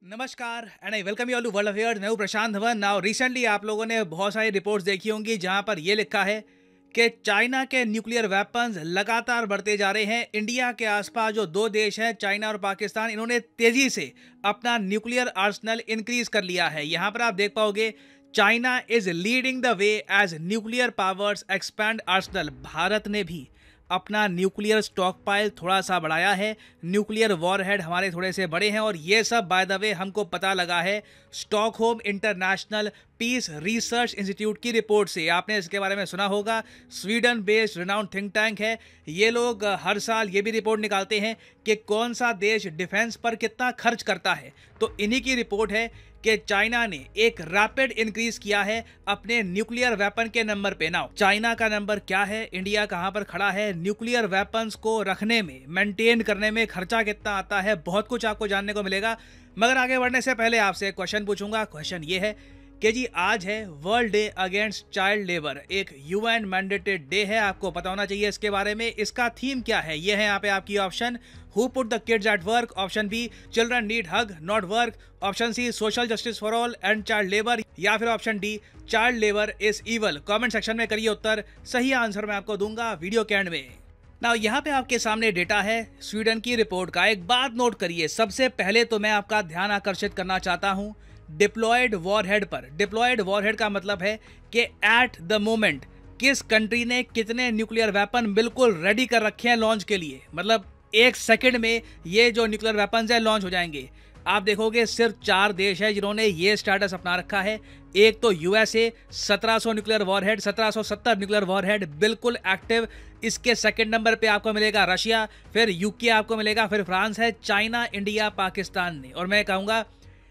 नमस्कार and I welcome you all to world affairs. मैं हूं प्रशांत धवन। नाउ रिसेंटली आप लोगों ने बहुत सारी रिपोर्ट्स देखी होंगी जहां पर यह लिखा है कि चाइना के न्यूक्लियर वेपन्स लगातार बढ़ते जा रहे हैं। इंडिया के आसपास जो दो देश हैं, चाइना और पाकिस्तान, इन्होंने तेजी से अपना न्यूक्लियर आर्सनल इंक्रीज कर लिया है। यहां पर आप देख पाओगे China is leading the way as nuclear powers expand arsenal. Bharat ने भी अपना न्यूक्लियर स्टॉक पाइल थोड़ा सा बढ़ाया है। न्यूक्लियर वॉरहेड हमारे थोड़े से बड़े हैं और ये सब बाय द वे हमको पता लगा है Stockholm international peace research institute की रिपोर्ट से। आपने इसके बारे में सुना होगा। Sweden based renowned think tank है। ये लोग हर साल ये भी रिपोर्ट निकालते हैं कि कौन सा देश डिफेंस पर कितना खर्च करता है। तो इन्हीं की रिपोर्ट है कि चाइना ने एक रैपिड इंक्रीज किया है अपने न्यूक्लियर वेपन के नंबर पे। नाउ चाइना का नंबर क्या है, इंडिया कहां पर खड़ा है, न्यूक्लियर वेपन्स को रखने में, मेंटेन करने में खर्चा कितना आता है, बहुत कुछ आपको जानने को मिलेगा। मगर आगे बढ़ने से पहले आपसे एक क्वेश्चन पूछूंगा। क्वेश्चन ये है कि जी आज है world day against child labour, एक यूएन मैंडेटेड डे है। आपको पता होना चाहिए इसके बारे में। इसका थीम क्या है, ये है यहाँ पे आपकी option. Who put the kids at work, option B children need hug not work, option C social justice for all and child labour, या फिर option D child labour is evil. Comment section में करिए उत्तर। सही answer मैं आपको दूंगा video के and में। नाउ यहाँ पे आपके सामने डेटा है स्वीडन की रिपोर्ट का। एक बात नोट करिए, सबसे पहले तो मैं आपका ध्यान आकर्षित करना चाहता हूँ डिप्लॉयड वॉरहेड पर। डिप्लॉयड वॉरहेड का मतलब है कि एट द मोमेंट किस कंट्री ने कितने न्यूक्लियर वेपन बिल्कुल रेडी कर रखे हैं लॉन्च के लिए। मतलब एक सेकंड में ये जो न्यूक्लियर वेपन्स है लॉन्च हो जाएंगे। आप देखोगे सिर्फ 4 देश है जिन्होंने ये स्टेटस अपना रखा है। एक तो USA 1700 nuclear warhead, 1770 nuclear warhead बिल्कुल एक्टिव। इसके सेकंड नंबर पे आपको मिलेगा रशिया, फिर यूके आपको मिलेगा, फिर फ्रांस है, चाइना, इंडिया, पाकिस्तान ने। और मैं कहूँगा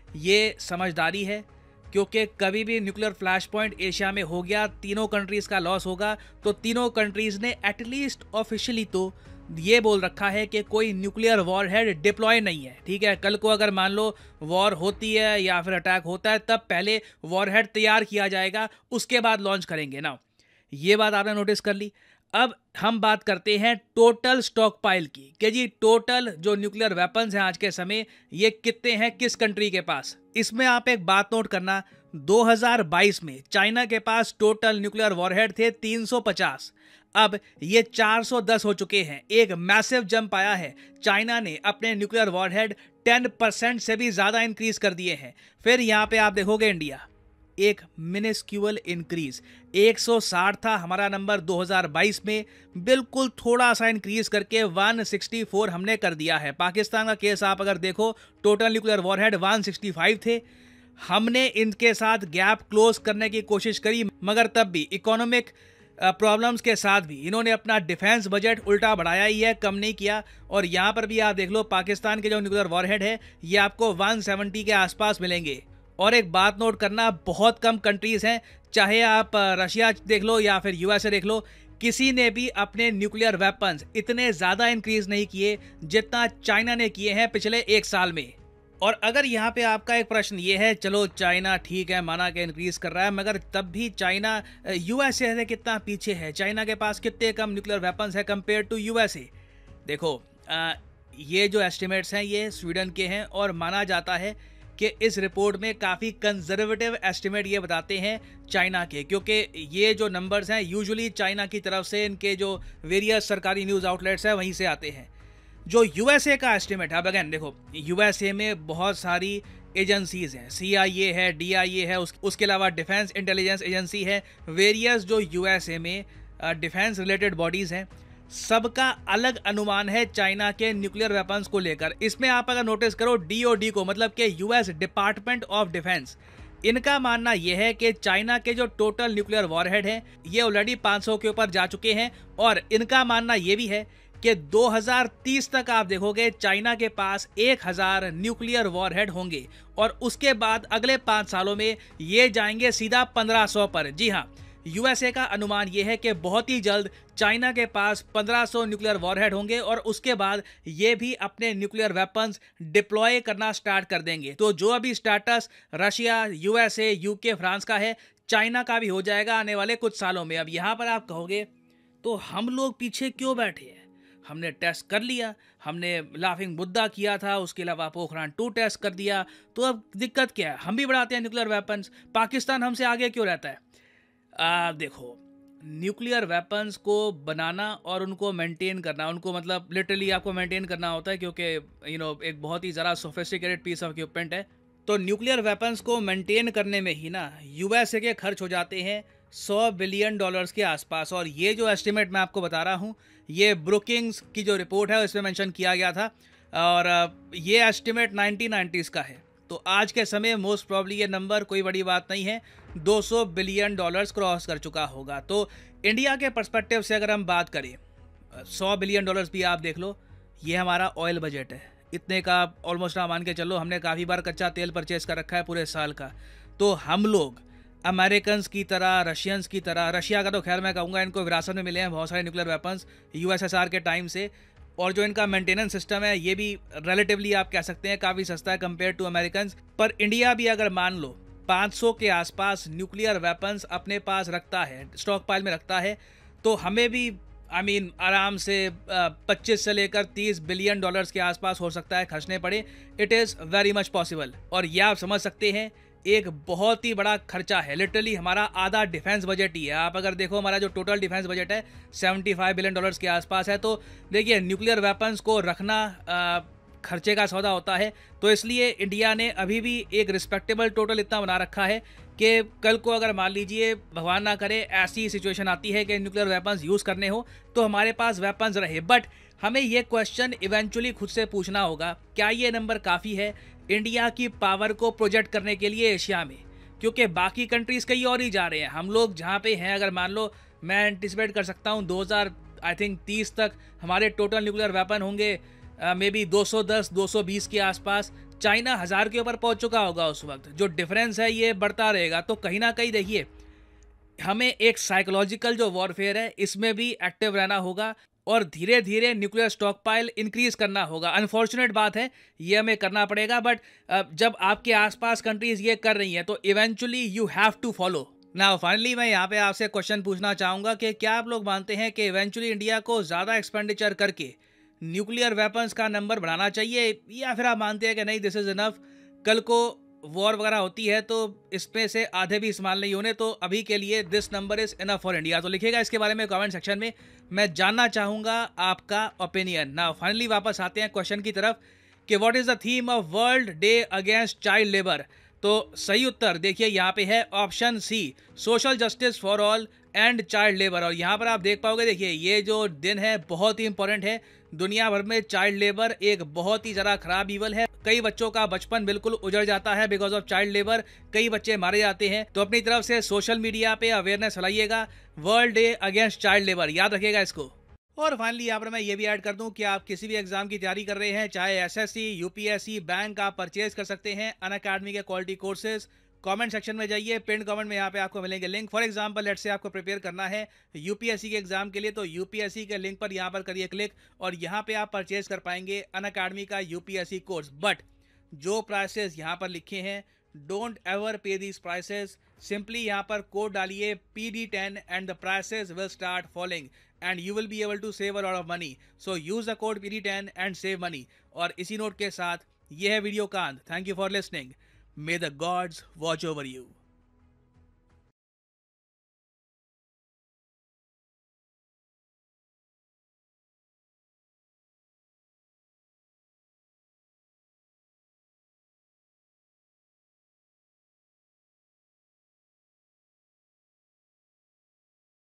ये समझदारी है, क्योंकि कभी भी न्यूक्लियर फ्लैश पॉइंट एशिया में हो गया, तीनों कंट्रीज का लॉस होगा। तो तीनों कंट्रीज ने एटलीस्ट ऑफिशियली तो ये बोल रखा है कि कोई न्यूक्लियर वॉरहेड डिप्लॉय नहीं है। ठीक है, कल को अगर मान लो वॉर होती है या फिर अटैक होता है, तब पहले वॉरहेड तैयार किया जाएगा, उसके बाद लॉन्च करेंगे ना। ये बात आपने नोटिस कर ली। अब हम बात करते हैं टोटल स्टॉक पाइल की कि जी टोटल जो न्यूक्लियर वेपन्स हैं आज के समय ये कितने हैं किस कंट्री के पास। इसमें आप एक बात नोट करना, 2022 में चाइना के पास टोटल न्यूक्लियर वॉरहेड थे 350। अब ये 410 हो चुके हैं। एक मैसिव जंप आया है। चाइना ने अपने न्यूक्लियर वॉरहेड 10% से भी ज्यादा इंक्रीज कर दिए हैं। फिर यहाँ पे आप देखोगे इंडिया एक मिनिस्क्यूअल इंक्रीज, 160 था हमारा नंबर 2022 में, बिल्कुल थोड़ा सा इंक्रीज करके 164 हमने कर दिया है। पाकिस्तान का केस आप अगर देखो, टोटल न्यूक्लियर वॉरहेड 165 थे। हमने इनके साथ गैप क्लोज करने की कोशिश करी, मगर तब भी इकोनॉमिक प्रॉब्लम्स के साथ भी इन्होंने अपना डिफेंस बजट उल्टा बढ़ाया ही है, कम नहीं किया। और यहाँ पर भी आप देख लो पाकिस्तान के जो न्यूक्लियर वॉरहेड है ये आपको 170 के आसपास मिलेंगे। और एक बात नोट करना, बहुत कम कंट्रीज हैं, चाहे आप रशिया देख लो या फिर यूएसए देख लो, किसी ने भी अपने न्यूक्लियर वेपन्स इतने ज़्यादा इंक्रीज नहीं किए जितना चाइना ने किए हैं पिछले 1 साल में। और अगर यहाँ पे आपका एक प्रश्न ये है, चलो चाइना ठीक है माना कि इंक्रीज कर रहा है, मगर तब भी चाइना यूएसए से कितना पीछे है, चाइना के पास कितने कम न्यूक्लियर वेपन्स है कंपेयर टू यूएसए। देखो ये जो एस्टिमेट्स हैं ये स्वीडन के हैं और माना जाता है कि इस रिपोर्ट में काफ़ी कंजर्वेटिव एस्टिमेट ये बताते हैं चाइना के, क्योंकि ये जो नंबर्स हैं यूजुअली चाइना की तरफ से इनके जो वेरियस सरकारी न्यूज़ आउटलेट्स हैं वहीं से आते हैं। जो यूएसए का एस्टिमेट है, अब अगेन देखो यूएसए में बहुत सारी एजेंसीज हैं, सीआईए है, डीआईए है, उसके अलावा डिफेंस इंटेलिजेंस एजेंसी है, वेरियस जो यूएसए में डिफेंस रिलेटेड बॉडीज़ हैं, सबका अलग अनुमान है चाइना के न्यूक्लियर वेपन्स को लेकर। इसमें आप अगर नोटिस करो डीओडी को, मतलब कि यूएस डिपार्टमेंट ऑफ डिफेंस, इनका मानना यह है कि चाइना के जो टोटल न्यूक्लियर वॉरहेड हैं ये ऑलरेडी 500 के ऊपर जा चुके हैं। और इनका मानना यह भी है कि 2030 तक आप देखोगे चाइना के पास 1000 न्यूक्लियर वॉरहेड होंगे और उसके बाद अगले 5 सालों में ये जाएंगे सीधा 1500 पर। जी हाँ, यूएसए का अनुमान यह है कि बहुत ही जल्द चाइना के पास 1500 न्यूक्लियर वॉरहेड होंगे और उसके बाद ये भी अपने न्यूक्लियर वेपन्स डिप्लॉय करना स्टार्ट कर देंगे। तो जो अभी status Russia, USA, UK, France का है, चाइना का भी हो जाएगा आने वाले कुछ सालों में। अब यहाँ पर आप कहोगे तो हम लोग पीछे क्यों बैठे हैं, हमने टेस्ट कर लिया, हमने लाफिंग बुद्धा किया था, उसके अलावा पोखरान 2 टेस्ट कर दिया, तो अब दिक्कत क्या है? हम भी बढ़ाते हैं न्यूक्लियर वेपन्स, पाकिस्तान हमसे आगे क्यों रहता है? देखो, न्यूक्लियर वेपन्स को बनाना और उनको मेंटेन करना, उनको मतलब लिटरली आपको मेंटेन करना होता है, क्योंकि एक बहुत ही ज़्यादा सोफिस्टिकेटेड पीस ऑफ इक्विपमेंट है। तो न्यूक्लियर वेपन्स को मेंटेन करने में ही ना यूएसए के खर्च हो जाते हैं $100 बिलियन के आसपास। और ये जो एस्टिमेट मैं आपको बता रहा हूँ, ये ब्रुकिंग्स की जो रिपोर्ट है उसमें मेंशन किया गया था, और ये एस्टिमेट 1990s का है। तो आज के समय मोस्ट प्रॉब्ली ये नंबर कोई बड़ी बात नहीं है, $200 बिलियन क्रॉस कर चुका होगा। तो इंडिया के पर्सपेक्टिव से अगर हम बात करें, $100 बिलियन भी आप देख लो, ये हमारा ऑयल बजट है। इतने का ऑलमोस्ट आप मान के चलो, हमने काफ़ी बार कच्चा तेल परचेज कर रखा है पूरे साल का। तो हम लोग अमेरिकन्स की तरह, रशियंस की तरह, रशिया का तो खैर मैं कहूँगा इनको विरासत में मिले हैं बहुत सारे न्यूक्लियर वेपन्स यूएसएसआर के टाइम से, और जो इनका मेंटेनेंस सिस्टम है ये भी रिलेटिवली आप कह सकते हैं काफ़ी सस्ता है कंपेयर टू अमेरिकन्स। पर इंडिया भी अगर मान लो 500 के आसपास न्यूक्लियर वेपन्स अपने पास रखता है, स्टॉक पाइल में रखता है, तो हमें भी आराम से 25 से लेकर $30 बिलियन के आसपास हो सकता है खर्चने पड़े। It is very much possible. और यह आप समझ सकते हैं एक बहुत ही बड़ा खर्चा है, लिटरली हमारा आधा डिफेंस बजट ही है। आप अगर देखो हमारा जो टोटल डिफेंस बजट है $75 बिलियन के आसपास है। तो देखिए, न्यूक्लियर वेपन्स को रखना खर्चे का सौदा होता है। तो इसलिए इंडिया ने अभी भी एक रिस्पेक्टेबल टोटल इतना बना रखा है कि कल को अगर मान लीजिए भगवान ना करे ऐसी सिचुएशन आती है कि न्यूक्लियर वेपन्स यूज़ करने हो, तो हमारे पास वेपन्स रहे। बट हमें ये क्वेश्चन इवेंचुअली खुद से पूछना होगा, क्या ये नंबर काफ़ी है इंडिया की पावर को प्रोजेक्ट करने के लिए एशिया में? क्योंकि बाकी कंट्रीज़ कहीं और ही जा रहे हैं, हम लोग जहाँ पे हैं, अगर मान लो मैं एंटिसिपेट कर सकता हूँ 2030 तक हमारे टोटल न्यूक्लियर वेपन होंगे मे बी 210-220 के आसपास। चाइना 1000 के ऊपर पहुंच चुका होगा उस वक्त। जो डिफरेंस है ये बढ़ता रहेगा। तो कहीं ना कहीं देखिए, हमें एक साइकोलॉजिकल जो वॉरफेयर है इसमें भी एक्टिव रहना होगा और धीरे धीरे न्यूक्लियर स्टॉक पाइल इंक्रीज करना होगा। अनफॉर्चुनेट बात है, ये हमें करना पड़ेगा, बट जब आपके आसपास कंट्रीज ये कर रही हैं तो eventually you have to follow. Now finally मैं यहाँ पे आपसे क्वेश्चन पूछना चाहूँगा कि क्या आप लोग मानते हैं कि इवेंचुअली इंडिया को ज़्यादा एक्सपेंडिचर करके न्यूक्लियर वेपन्स का नंबर बढ़ाना चाहिए, या फिर आप मानते हैं कि नहीं, दिस इज़ इनफ, कल को वॉर वगैरह होती है तो इसमें से आधे भी इस्तेमाल नहीं होने, तो अभी के लिए this number is enough for India? तो लिखिएगा इसके बारे में कमेंट सेक्शन में, मैं जानना चाहूँगा आपका ओपिनियन। नाउ फाइनली वापस आते हैं क्वेश्चन की तरफ कि what is the theme of world day against child labour? तो सही उत्तर देखिए यहाँ पे है option C, social justice for all and child labour. और यहाँ पर आप देख पाओगे, देखिए ये जो दिन है बहुत ही इंपॉर्टेंट है। दुनिया भर में चाइल्ड लेबर एक बहुत ही ज़्यादा खराब ईवल है। कई बच्चों का बचपन बिल्कुल उजड़ जाता है बिकॉज ऑफ चाइल्ड लेबर, कई बच्चे मारे जाते हैं। तो अपनी तरफ से सोशल मीडिया पे अवेयरनेस फैलाइएगा, world day against child labour, याद रखिएगा इसको। और फाइनली यहाँ पर मैं ये भी ऐड कर दूं कि आप किसी भी एग्जाम की तैयारी कर रहे हैं, चाहे एसएससी, यूपीएससी, बैंक, आप परचेज कर सकते हैं अनअकैडमी के क्वालिटी कोर्सेज। कमेंट सेक्शन में जाइए, पिन कमेंट में यहाँ पे आपको मिलेंगे link. For example let's say आपको प्रिपेयर करना है यूपीएससी के एग्जाम के लिए, तो यूपीएससी के लिंक पर यहाँ पर करिए क्लिक और यहाँ पे आप परचेज कर पाएंगे अनअकैडमी का यूपीएससी कोर्स। बट जो प्राइसेस यहाँ पर लिखे हैं, don't ever pay these prices. Simply यहाँ पर कोड डालिए PD10 and the prices will start following and you will be able to save a lot of money. So use the code PD10 and save money. और इसी note के साथ ये है video का अंत। Thank you for listening. May the gods watch over you.